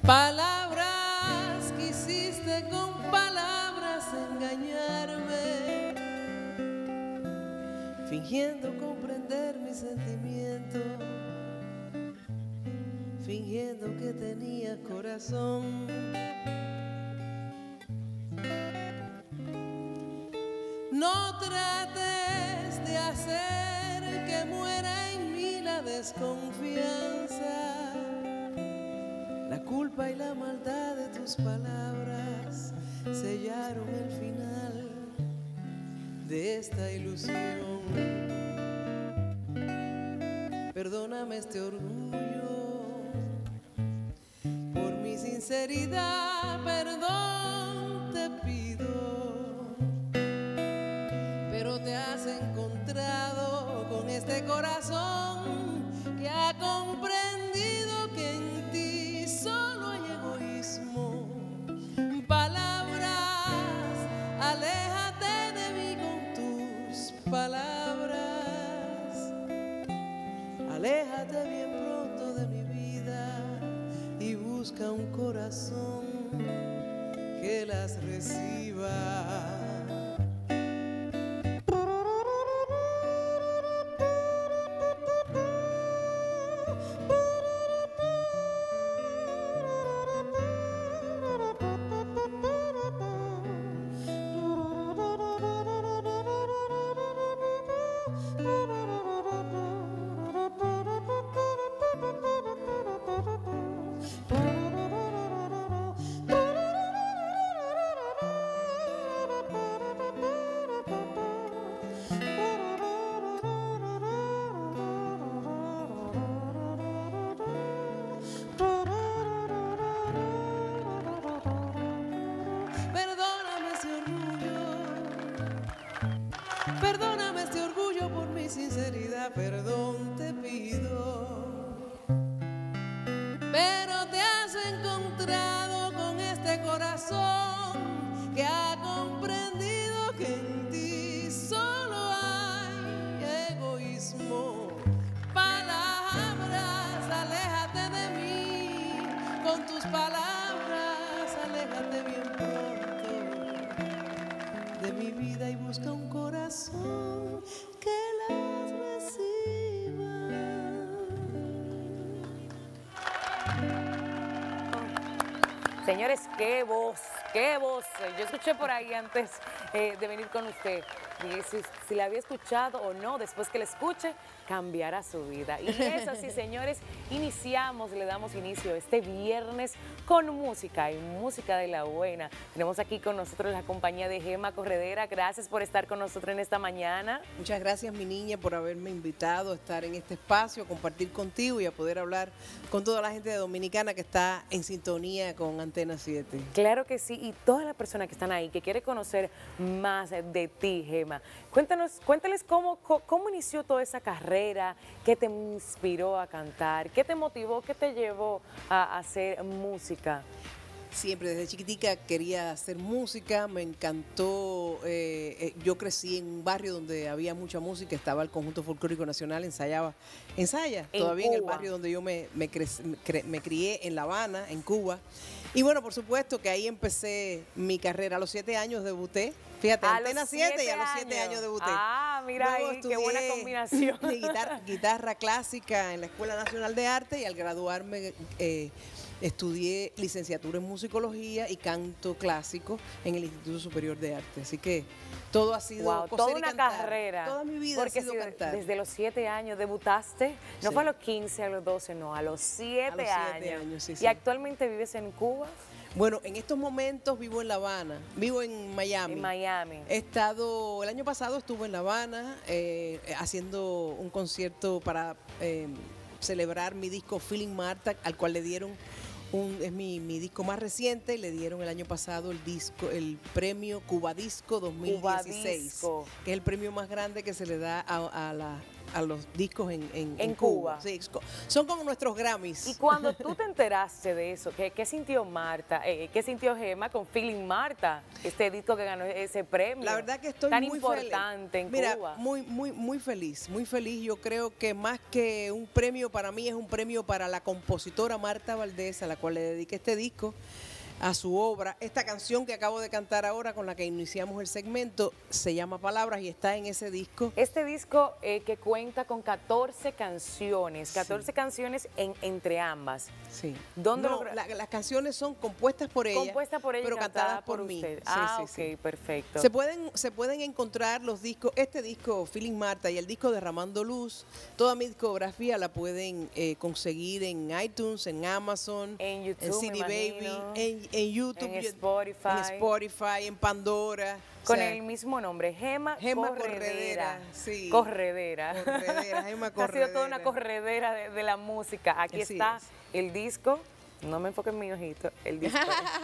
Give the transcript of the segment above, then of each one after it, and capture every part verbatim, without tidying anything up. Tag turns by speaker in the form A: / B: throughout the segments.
A: Palabras quisiste con palabras engañarme, fingiendo comprender mi sentimiento, fingiendo que tenía corazón. No trates de hacer que muera en mí la desconfianza, la culpa y la maldad de tus palabras sellaron el final de esta ilusión. Perdóname este orgullo por mi sinceridad, perdón te pido, pero te has encontrado con este corazón que ha comprendido que en ti solo hay egoísmo. Palabras, aléjate de mí con tus palabras, aléjate bien pronto de mi vida y busca un corazón que las reciba. Perdóname este orgullo por mi sinceridad, perdón te pido, pero te has encontrado con este corazón que ha comprendido que en ti solo hay egoísmo. Palabras, aléjate de mí, con tus palabras, aléjate bien pronto de mi vida y busca un corazón que las reciba.
B: Señores, qué voz, qué voz. Yo escuché por ahí antes eh, de venir con usted. Y si, si la había escuchado o no, después que la escuche, cambiará su vida. Y es así, señores, iniciamos, le damos inicio este viernes con música y música de la buena. Tenemos aquí con nosotros la compañía de Gema Corredera. Gracias por estar con nosotros en esta mañana.
A: Muchas gracias, mi niña, por haberme invitado a estar en este espacio, a compartir contigo y a poder hablar con toda la gente de Dominicana que está en sintonía con Antena siete.
B: Claro que sí, y todas las personas que están ahí, que quieren conocer más de ti, Gema. Cuéntanos, cuéntales cómo, cómo inició toda esa carrera, qué te inspiró a cantar, qué te motivó, qué te llevó a hacer música.
A: Siempre desde chiquitica quería hacer música, me encantó, eh, eh, yo crecí en un barrio donde había mucha música, estaba el Conjunto Folclórico Nacional, ensayaba, ensaya,
B: en
A: todavía
B: Cuba.
A: En el barrio donde yo me, me, crec, me, cre, me crié, en La Habana, en Cuba. Y bueno, por supuesto que ahí empecé mi carrera, a los siete años debuté, fíjate,
B: a
A: Antena siete y a los siete años debuté.
B: Ah, mira
A: Luego
B: ahí, qué buena combinación.
A: Guitarra, guitarra clásica en la Escuela Nacional de Arte y al graduarme eh, estudié licenciatura en musicología y canto clásico en el Instituto Superior de Arte. Así que todo ha sido
B: wow,
A: coser
B: toda
A: y
B: una
A: cantar.
B: carrera.
A: Toda mi vida
B: porque
A: ha sido
B: si
A: cantar.
B: Desde los siete años debutaste, no
A: sí.
B: fue a los quince, a los doce, no, a los siete años.
A: años sí,
B: ¿Y
A: sí.
B: actualmente vives en Cuba?
A: Bueno, en estos momentos vivo en La Habana, vivo en Miami.
B: En Miami.
A: He estado, el año pasado estuve en La Habana eh, haciendo un concierto para eh, celebrar mi disco Feeling Marta, al cual le dieron Un, es mi, mi disco más reciente, le dieron el año pasado el disco, el premio Cuba Disco dos mil dieciséis,
B: Cuba Disco.
A: que es el premio más grande que se le da a, a, la, a los discos en, en,
B: En Cuba.
A: Sí, son como nuestros Grammys.
B: Y cuando tú te enteraste de eso, ¿qué, qué sintió Marta? Eh, ¿Qué sintió Gema con Feeling Marta? Este disco que ganó ese premio.
A: La verdad que estoy
B: tan
A: muy
B: importante
A: feliz.
B: en
A: Mira,
B: Cuba.
A: muy, muy, muy feliz, muy feliz. Yo creo que más que un premio para mí es un premio para la compositora Marta Valdés, a la cual le dediqué este disco, a su obra. Esta canción que acabo de cantar ahora, con la que iniciamos el segmento, se llama Palabras y está en ese disco.
B: Este disco eh, que cuenta con catorce canciones, catorce
A: Sí.
B: canciones en, entre ambas.
A: Sí.
B: ¿Dónde
A: No,
B: lo-
A: la- las canciones son compuestas por ella,
B: Compuesta por ella
A: pero
B: y cantada
A: cantadas por, mí.
B: usted.
A: Sí,
B: Ah,
A: sí, sí.
B: ok, perfecto.
A: Se pueden, se pueden encontrar los discos, este disco, Feeling Marta, y el disco Derramando Luz. Toda mi discografía la pueden eh, conseguir en iTunes, en Amazon,
B: En YouTube,
A: en C D
B: me
A: Baby,
B: imagino.
A: en, en YouTube,
B: En
A: yo-
B: Spotify.
A: en Spotify, en Pandora. O
B: Con
A: sea,
B: el mismo nombre, Gema,
A: Gema
B: Corredera.
A: Corredera, sí.
B: Corredera.
A: Corredera, Gema
B: Ha sido toda una
A: Corredera.
B: corredera de, de la música. Aquí
A: Así
B: está
A: es.
B: el disco. No me enfoques en mi ojito. El disco.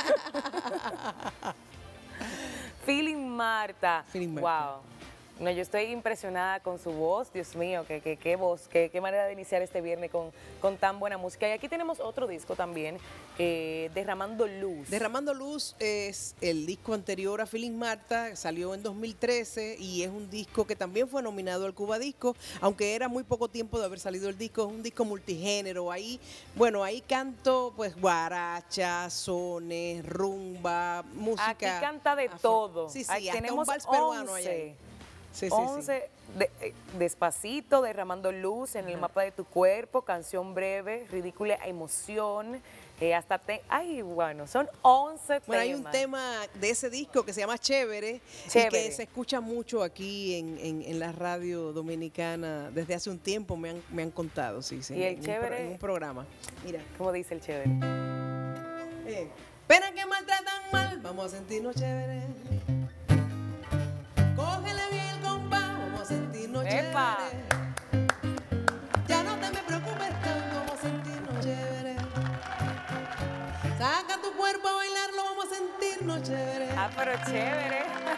B: Feeling Marta.
A: Feeling Marta.
B: Wow. No, yo estoy impresionada con su voz, Dios mío, qué, qué, qué voz, qué, qué manera de iniciar este viernes con, con tan buena música. Y aquí tenemos otro disco también, eh, Derramando Luz.
A: Derramando Luz es el disco anterior a Feeling Marta, salió en dos mil trece y es un disco que también fue nominado al Cuba Disco, aunque era muy poco tiempo de haber salido el disco, es un disco multigénero. Ahí, bueno, ahí canto pues guaracha, sones, rumba, música.
B: Aquí canta de
A: afro-
B: todo.
A: Sí, sí,
B: Ahí
A: hasta
B: tenemos
A: un vals peruano
B: once.
A: ahí. Sí, sí, sí.
B: once, de- eh, Despacito, Derramando Luz, En el mapa de tu cuerpo, Canción breve, Ridícula emoción, eh, hasta te... Ay, bueno, son once
A: Bueno,
B: temas.
A: hay un tema de ese disco que se llama Chévere, y
B: Chévere.
A: que se escucha mucho aquí en, en, en la radio dominicana desde hace un tiempo, me han, me han contado, sí, sí.
B: Y el
A: en un
B: Chévere-
A: pro- en un programa. Mira.
B: Como dice el chévere.
A: Eh, pena que maltratan mal, vamos a sentirnos chévere. Cógele bien el compás, vamos a sentirnos
B: ¡Epa!
A: chévere. Ya no te me preocupes tanto, vamos a sentirnos chévere. Saca tu cuerpo a bailarlo, vamos a sentirnos chévere.
B: Ah, pero chévere.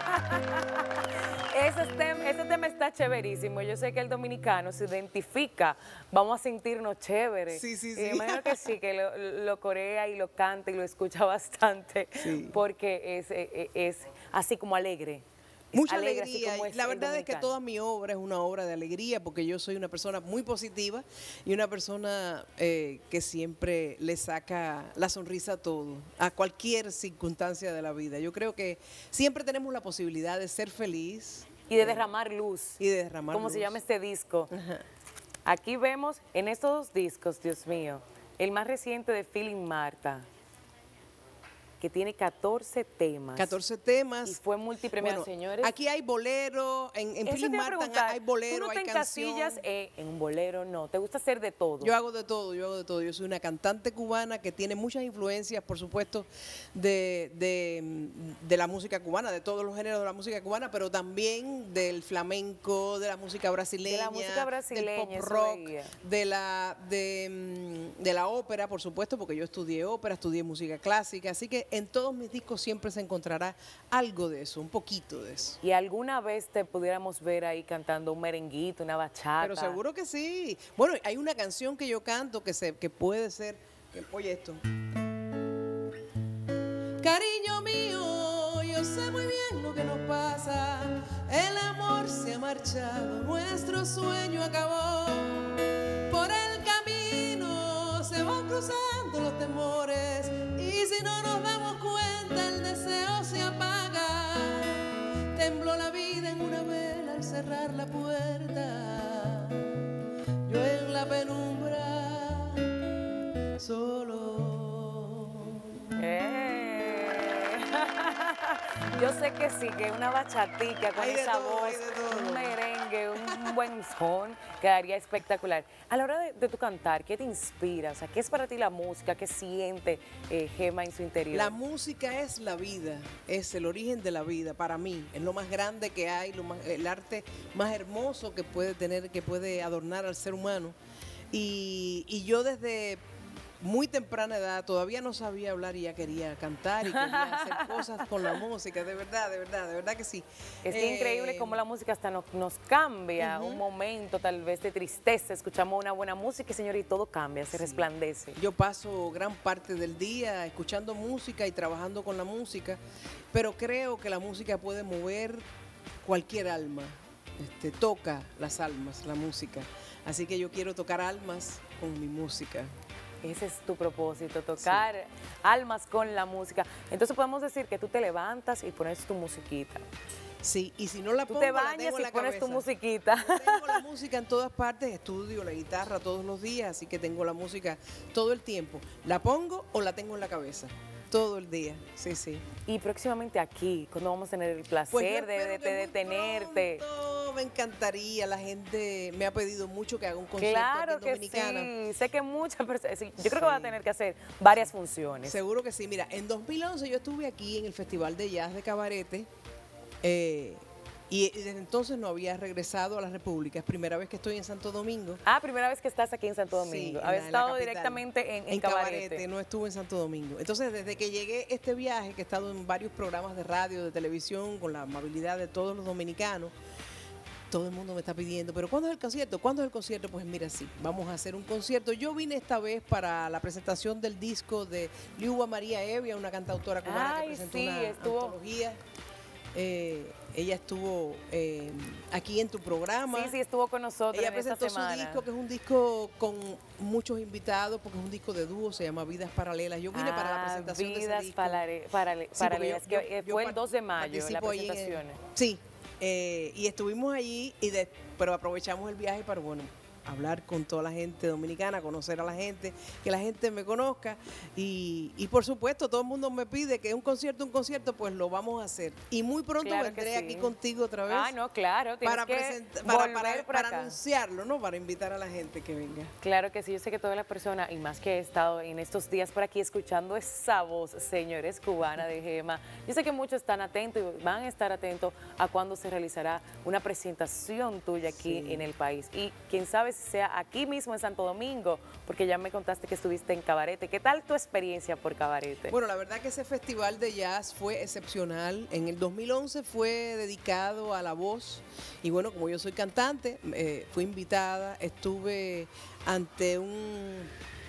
B: Ese tema, ese tema está chéverísimo. Yo sé que el dominicano se identifica. Vamos a sentirnos chévere.
A: Sí, sí,
B: Y
A: sí.
B: me imagino que sí, que lo, lo corea y lo canta y lo escucha bastante.
A: Sí.
B: Porque es, es, es así como alegre. Es
A: Mucha
B: alegre, así
A: alegría.
B: como
A: y
B: es
A: La
B: el
A: verdad es que
B: dominicano.
A: toda mi obra es una obra de alegría porque yo soy una persona muy positiva y una persona eh, que siempre le saca la sonrisa a todo, a cualquier circunstancia de la vida. Yo creo que siempre tenemos la posibilidad de ser feliz
B: Y de derramar luz.
A: y de derramar
B: Como se
A: luz.
B: llama este disco.
A: Ajá.
B: Aquí vemos en estos dos discos, Dios mío, el más reciente de Feeling Marta, que tiene catorce temas.
A: catorce temas.
B: Y fue multipremiado,
A: Bueno,
B: señores.
A: Aquí hay bolero, en, en
B: Eso
A: Feeling
B: te iba a
A: Marta
B: preguntar,
A: hay bolero,
B: tú no te
A: hay canción.
B: encasillas eh, en un bolero, no. ¿Te gusta hacer de todo?
A: Yo hago de todo, yo hago de todo. Yo soy una cantante cubana que tiene muchas influencias, por supuesto, de, de, de la música cubana, de todos los géneros de la música cubana, pero también del flamenco, de la música brasileña,
B: De la música brasileña,
A: del pop
B: eso
A: rock,
B: veía.
A: de la, de, mm, de la ópera, por supuesto, porque yo estudié ópera, estudié música clásica, así que en todos mis discos siempre se encontrará algo de eso, un poquito de eso.
B: Y alguna vez te pudiéramos ver ahí cantando un merenguito, una bachata.
A: Pero seguro que sí. Bueno, hay una canción que yo canto que, se, que puede ser, que, oye esto. Cariño mío, yo sé muy bien lo que nos pasa. El amor se ha marchado, nuestro sueño acabó. Por el camino se van cruzando los temores y si no nos damos cuenta el deseo se apaga. Tembló la vida en una vela al cerrar la puerta. Yo en la penumbra solo.
B: Eh. Yo sé que sí, que una bachatica con
A: Hay de
B: esa
A: todo,
B: voz,
A: hay de todo.
B: un merengue, un buen son, quedaría espectacular. A la hora de, de tu cantar, ¿qué te inspira? O sea, ¿qué es para ti la música? ¿Qué siente eh, Gema en su interior?
A: La música es la vida, es el origen de la vida para mí, es lo más grande que hay, lo más- el arte más hermoso que puede tener, que puede adornar al ser humano. Y, y yo desde muy temprana edad, todavía no sabía hablar y ya quería cantar y quería hacer cosas con la música, de verdad, de verdad, de verdad que sí.
B: Es
A: Eh,
B: increíble cómo la música hasta nos, nos cambia,
A: uh-huh.
B: un momento tal vez de tristeza, escuchamos una buena música y señor, y todo cambia, se sí. resplandece.
A: Yo paso gran parte del día escuchando música y trabajando con la música, pero creo que la música puede mover cualquier alma, este, toca las almas, la música. Así que yo quiero tocar almas con mi música.
B: Ese es tu propósito, tocar sí. almas con la música. Entonces podemos decir que tú te levantas y pones tu musiquita.
A: Sí, y si no la
B: tú
A: pongo,
B: te bañas
A: la tengo en
B: y
A: la
B: pones
A: cabeza.
B: tu musiquita.
A: Yo tengo la música en todas partes, estudio la guitarra todos los días, así que tengo la música todo el tiempo. ¿La pongo o la tengo en la cabeza? Todo el día, sí, sí.
B: Y próximamente aquí, cuando vamos a tener el placer pues de, de, de tenerte.
A: Pronto, me encantaría, la gente me ha pedido mucho que haga un concierto
B: claro
A: aquí en Dominicana.
B: Que sí, sé que muchas personas, sí, yo sí. creo que va a tener que hacer varias funciones.
A: Seguro que sí, mira, en dos mil once yo estuve aquí en el Festival de Jazz de Cabarete, eh, y desde entonces no había regresado a la República. Es primera vez que estoy en Santo Domingo.
B: Ah, primera vez que estás aquí en Santo Domingo.
A: Sí,
B: Habías estado directamente en, en,
A: en
B: Cabarete.
A: Cabarete. No estuve en Santo Domingo. Entonces, desde que llegué este viaje, que he estado en varios programas de radio, de televisión, con la amabilidad de todos los dominicanos, todo el mundo me está pidiendo, ¿pero cuándo es el concierto? ¿Cuándo es el concierto? Pues mira, sí, vamos a hacer un concierto. Yo vine esta vez para la presentación del disco de Liuba María Evia, una cantautora cubana
B: Ay,
A: que presentó
B: sí,
A: una
B: estuvo...
A: antología. Eh, ella estuvo eh, aquí en tu programa.
B: Sí, sí, estuvo con nosotros.
A: Ella
B: en
A: presentó
B: esta semana.
A: su disco, que es un disco con muchos invitados, porque es un disco de dúo, se llama Vidas Paralelas. Yo vine
B: ah,
A: para la presentación
B: Vidas
A: de ese disco.
B: Parale, parale, sí, Paralelas, yo, yo, que
A: yo,
B: fue
A: yo
B: el dos de mayo la presentación.
A: En, sí, eh, y estuvimos allí, y de, pero aprovechamos el viaje para, bueno, hablar con toda la gente dominicana, conocer a la gente, que la gente me conozca y, y por supuesto todo el mundo me pide que un concierto, un concierto, pues lo vamos a hacer. Y muy pronto claro vendré sí. aquí contigo otra vez.
B: Ah, no, claro.
A: Para, presenta, para, para, para anunciarlo, ¿no? Para invitar a la gente que venga.
B: Claro que sí, yo sé que todas las personas, y más que he estado en estos días por aquí escuchando esa voz, señores, cubana de Gema, yo sé que muchos están atentos y van a estar atentos a cuándo se realizará una presentación tuya aquí sí. en el país. Y quién sabe sea aquí mismo en Santo Domingo, porque ya me contaste que estuviste en Cabarete. ¿Qué tal tu experiencia por Cabarete?
A: Bueno, la verdad que ese festival de jazz fue excepcional. En el dos mil once fue dedicado a la voz y bueno, como yo soy cantante, eh, fui invitada, estuve ante un,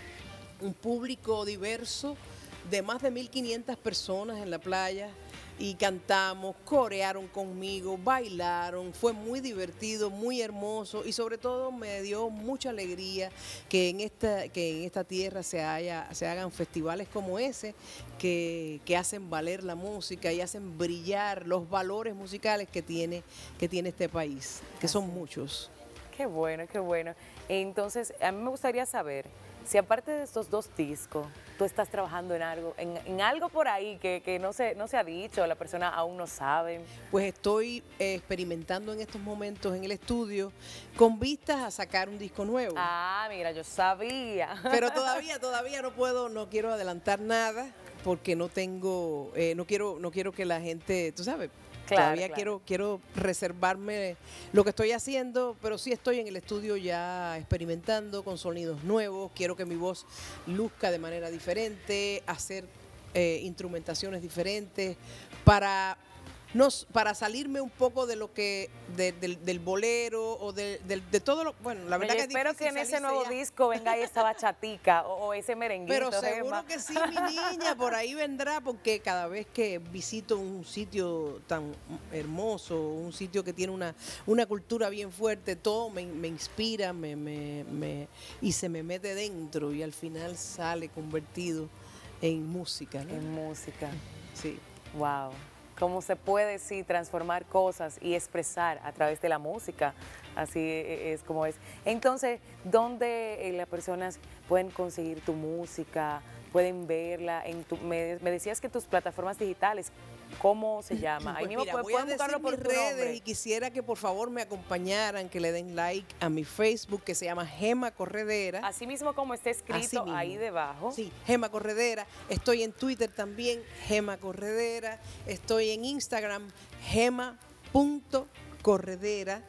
A: un público diverso de más de mil quinientas personas en la playa. Y cantamos, corearon conmigo, bailaron, fue muy divertido, muy hermoso y sobre todo me dio mucha alegría que en esta, que en esta tierra se, haya, se hagan festivales como ese que, que hacen valer la música y hacen brillar los valores musicales que tiene, que tiene este país, que son muchos.
B: Qué bueno, qué bueno. Entonces, a mí me gustaría saber, si aparte de estos dos discos, tú estás trabajando en algo, en, en algo por ahí que, que no, se, no se ha dicho, la persona aún no sabe.
A: Pues estoy eh, experimentando en estos momentos en el estudio con vistas a sacar un disco nuevo.
B: Ah, mira, yo sabía.
A: Pero todavía, todavía no puedo, no quiero adelantar nada porque no tengo, eh, no quiero, no quiero que la gente, tú sabes. Claro, Todavía claro. quiero quiero reservarme lo que estoy haciendo, pero sí estoy en el estudio ya experimentando con sonidos nuevos. Quiero que mi voz luzca de manera diferente, hacer eh, instrumentaciones diferentes para no, para salirme un poco de lo que de, del, del bolero o de, de, de todo lo bueno la verdad
B: Yo
A: que
B: espero que en ese nuevo
A: ya.
B: disco venga ahí esa bachatica o, o ese merenguito.
A: Pero seguro
B: Gema.
A: que sí, mi niña, por ahí vendrá, porque cada vez que visito un sitio tan hermoso, un sitio que tiene una, una cultura bien fuerte, todo me, me inspira me, me, me, y se me mete dentro y al final sale convertido en música, ¿no?
B: En música.
A: Sí.
B: Wow. Cómo se puede, sí, transformar cosas y expresar a través de la música, así es como es. Entonces, ¿dónde las personas pueden conseguir tu música? ¿Pueden verla? En tu, me, me decías que tus plataformas digitales, ¿cómo se llama?
A: Pues
B: Ahí mismo
A: mira,
B: pueden,
A: voy a
B: pueden buscarlo
A: decir
B: por
A: mis
B: tu
A: redes
B: nombre.
A: y quisiera que por favor me acompañaran, que le den like a mi Facebook, que se llama Gema Corredera.
B: Así mismo como está escrito ahí debajo.
A: Sí, Gema Corredera. Estoy en Twitter también, Gema Corredera. Estoy en Instagram, gema punto corredera.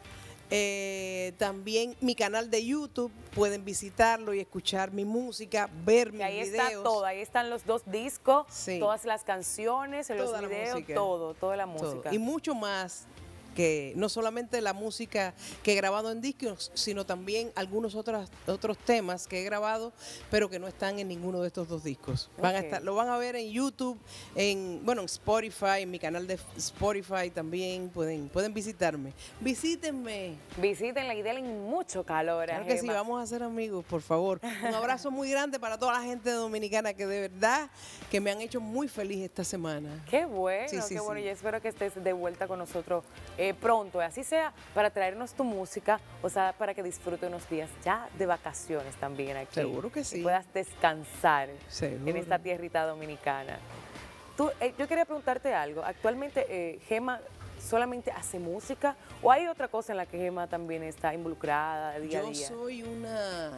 A: Eh, también mi canal de YouTube, pueden visitarlo y escuchar mi música, ver mis
B: Y ahí
A: videos.
B: está todo, ahí están los dos discos,
A: Sí.
B: todas las canciones, los
A: Toda la
B: videos,
A: música.
B: todo, toda la
A: todo.
B: música.
A: Y mucho más, que no solamente la música que he grabado en discos, sino también algunos otros, otros temas que he grabado, pero que no están en ninguno de estos dos discos. Van a
B: Ok.
A: estar, lo van a ver en YouTube, en bueno, en Spotify, en mi canal de Spotify también, pueden, pueden visitarme. Visítenme.
B: Visítenla y denle mucho calor a
A: Claro que sí,
B: Gemma.
A: vamos a ser amigos, por favor. Un abrazo muy grande para toda la gente dominicana que de verdad que me han hecho muy feliz esta semana.
B: Qué bueno,
A: Sí, sí,
B: qué bueno.
A: sí.
B: Y espero que estés de vuelta con nosotros eh, pronto, así sea para traernos tu música, o sea, para que disfrute unos días ya de vacaciones también aquí.
A: Seguro que sí.
B: Y puedas descansar
A: Seguro.
B: en esta tierrita dominicana. Tú, eh, yo quería preguntarte algo. Actualmente, eh, Gemma solamente hace música o hay otra cosa en la que Gemma también está involucrada día
A: Yo
B: a día?
A: soy una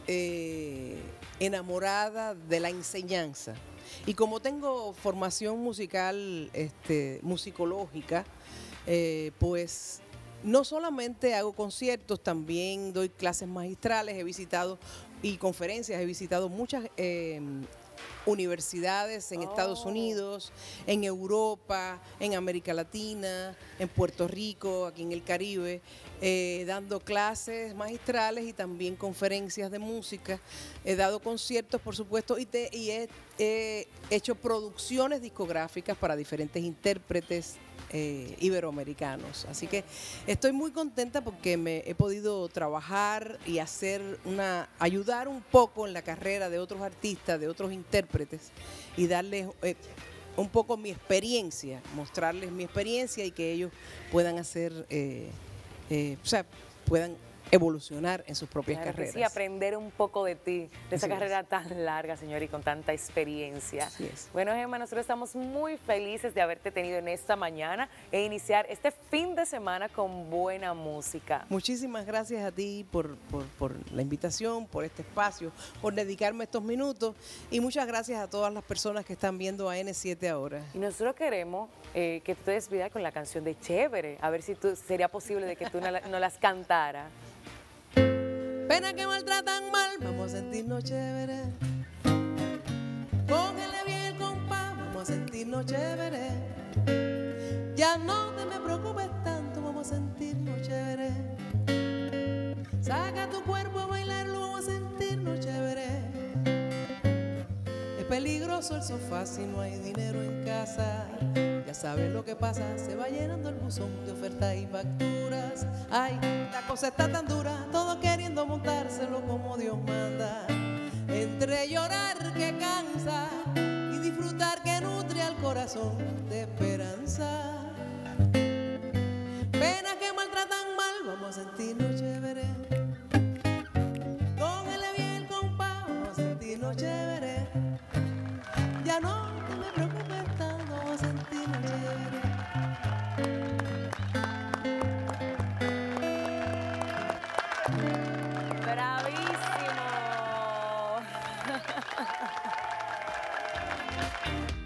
A: eh, enamorada de la enseñanza. Y como tengo formación musical, este, musicológica, eh, pues no solamente hago conciertos, también doy clases magistrales, he visitado y conferencias, he visitado muchas eh, universidades en Estados
B: Oh.
A: Unidos, en Europa, en América Latina, en Puerto Rico, aquí en el Caribe, eh, dando clases magistrales y también conferencias de música. He dado conciertos, por supuesto, y, te- y he, he hecho producciones discográficas para diferentes intérpretes eh, iberoamericanos. Así que estoy muy contenta porque me he podido trabajar y hacer una, ayudar un poco en la carrera de otros artistas, de otros intérpretes y darles eh, un poco mi experiencia, mostrarles mi experiencia y que ellos puedan hacer, eh, eh, o sea, puedan evolucionar en sus propias
B: Claro que
A: carreras.
B: sí, aprender un poco de ti, de esa
A: Así es.
B: carrera tan larga, señor, y con tanta experiencia.
A: Así es.
B: Bueno, Gemma, nosotros estamos muy felices de haberte tenido en esta mañana e iniciar este fin de semana con buena música.
A: Muchísimas gracias a ti por, por, por la invitación, por este espacio, por dedicarme estos minutos y muchas gracias a todas las personas que están viendo a N siete ahora.
B: Y nosotros queremos eh, que tú te despidas con la canción de Chévere, a ver si tú, sería posible de que tú no, la- no las cantara.
A: Pena que maltratan mal, vamos a sentirnos chévere. Cógele bien el compás, vamos a sentirnos chévere. Ya no te me preocupes tanto, vamos a sentirnos chévere. Saca tu cuerpo a bailarlo, vamos a sentirnos chévere. Es peligroso el sofá si no hay dinero en casa. Ya sabes lo que pasa, se va llenando el buzón de ofertas y facturas. Ay, la cosa está tan dura, todos queriendo montárselo como Dios manda. Entre llorar que cansa y disfrutar que nutre al corazón de esperanza. Penas que maltratan mal, vamos a sentirnos chévere. Cógele bien el compás, vamos a sentirnos chévere. Ya no te me preocupes tanto, vamos a sentirnos chévere.
B: ¡Bravísimo!